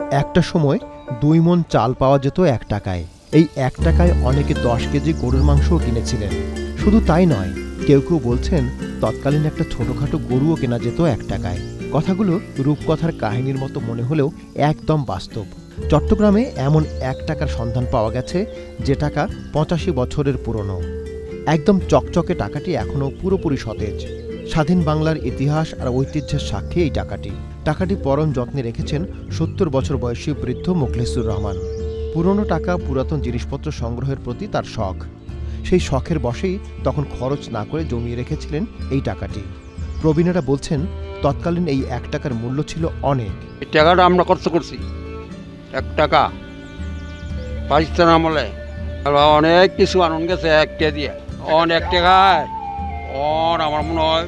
একটা সময় 2 মণ চাল পাওয়া যেত 1 টাকায়। এই 1 টাকায় অনেকে 10 কেজি গরুর মাংসও কিনেছিলেন। শুধু তাই নয়, কেউ কেউ বলছেন তৎকালীন একটা ছোটখাটো গরুও কেনা যেত 1 টাকায়। কথাগুলো রূপকথার কাহিনীর মতো মনে হলেও একদম বাস্তব। চট্টগ্রামে এমন 1 টাকার সন্ধান পাওয়া গেছে যে টাকা 85 বছরের পুরনো। একদম চকচকে টাকাটি এখনও পুরোপুরি সতেজ। স্বাধীন বাংলার ইতিহাস আর ঐতিহ্যের সাক্ষী এই টাকাটি পরম যত্নে রেখেছেন 70 বছর বয়সী বৃদ্ধ মোখলেসুর রহমান। পুরনো টাকা, পুরাতন জিনিসপত্র সংগ্রহের প্রতি তার শখ। সেই শখের বশেই তখন খরচ না করে জমিয়ে রেখেছিলেন এই টাকাটি। প্রবীণেরা বলছেন তৎকালীন এই 1 টাকার মূল্য ছিল অনেক। এই টাকাটা আমরা খরচ করছি 1 টাকা পাকিস্তান আমলে অনেক কিছু আনন্দ গেছে 1 টাকা দিয়ে। অনেক টাকায় আমার মনে হয়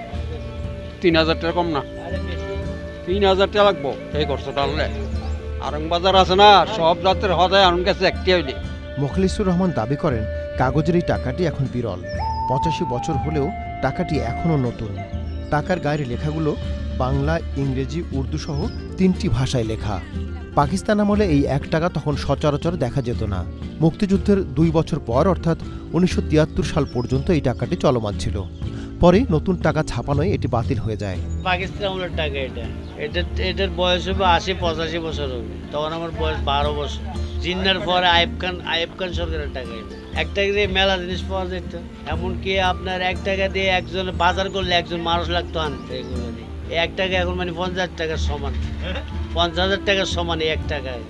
3000 টাকা কম না, 3000 টাকা লাগবো এই খরচটা আনলে। আরংবাজার আছে না, সব জাতের হদায় আনন্দ গেছে 1 টাকা হইলে। মোখলেসুর রহমান দাবি করেন কাগজের এই টাকাটি এখন বিরল। 85 বছর হলেও টাকাটি এখনও নতুন। টাকার গায়ের লেখাগুলো বাংলা, ইংরেজি, উর্দু সহ 3টি ভাষায় লেখা। পাকিস্তান আমলে এই 1 টাকা তখন সচরাচর দেখা যেত না। মুক্তিযুদ্ধের 2 বছর পর অর্থাৎ 1973 সাল পর্যন্ত এই টাকাটি চলমান ছিল। পরে নতুন টাকা ছাপানোয় এটি বাতিল হয়ে যায়। পাকিস্তান আমলের টাকা এটার বয়স হবে 80-85 বছর হবে। তখন আমার বয়স 12 বছর। জিন্নার পরে আইব খান সরকারের টাকা। 1 টাকা দিয়ে মেলা জিনিস পাওয়া যেত। এমনকি আপনার 1 টাকা দিয়ে একজন বাজার করলে একজন মানুষ লাগতো আনতে। এগুলো দিয়ে 1 টাকা এখন মানে 50 টাকার সমান, 50,000 টাকার সমান। 1 টাকায়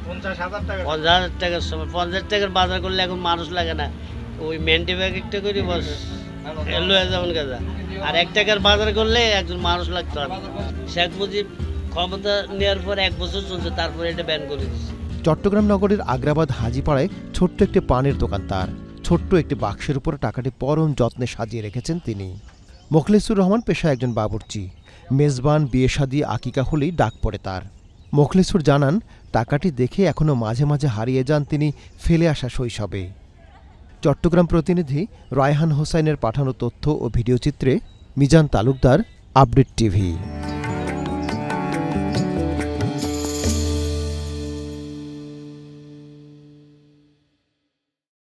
50,000 টাকার সমান। 50 টাকার বাজার করলে এখন মানুষ লাগে না, ওই মেন্টি ব্যাগ একটা করে বস লয়ে যাবেন গাজা। আর 1 টাকার বাজার করলে একজন মানুষ লাগতো। শেখ মুজিব ক্ষমতা নেওয়ার পর 1 বছর চলছে, তারপরে এটা ব্যান করে দিচ্ছে। চট্টগ্রাম নগরের আগ্রাবাদ হাজিপাড়ায় ছোট্ট একটি পানের দোকান তার। ছোট্ট একটি বাক্সের উপরে টাকাটি পরম যত্নে সাজিয়ে রেখেছেন তিনি। মোখলেসুর রহমান পেশায় একজন বাবুর্চি। মেজবান, বিয়ে শাদী, আকিকা হলেই ডাক পড়ে তার। মোখলেসুর জানান টাকাটি দেখে এখনও মাঝে মাঝে হারিয়ে যান তিনি ফেলে আসা শৈশবে। চট্টগ্রাম প্রতিনিধি রায়হান হোসাইনের পাঠানো তথ্য ও ভিডিওচিত্রে মিজান তালুকদার, আপডেট টিভি।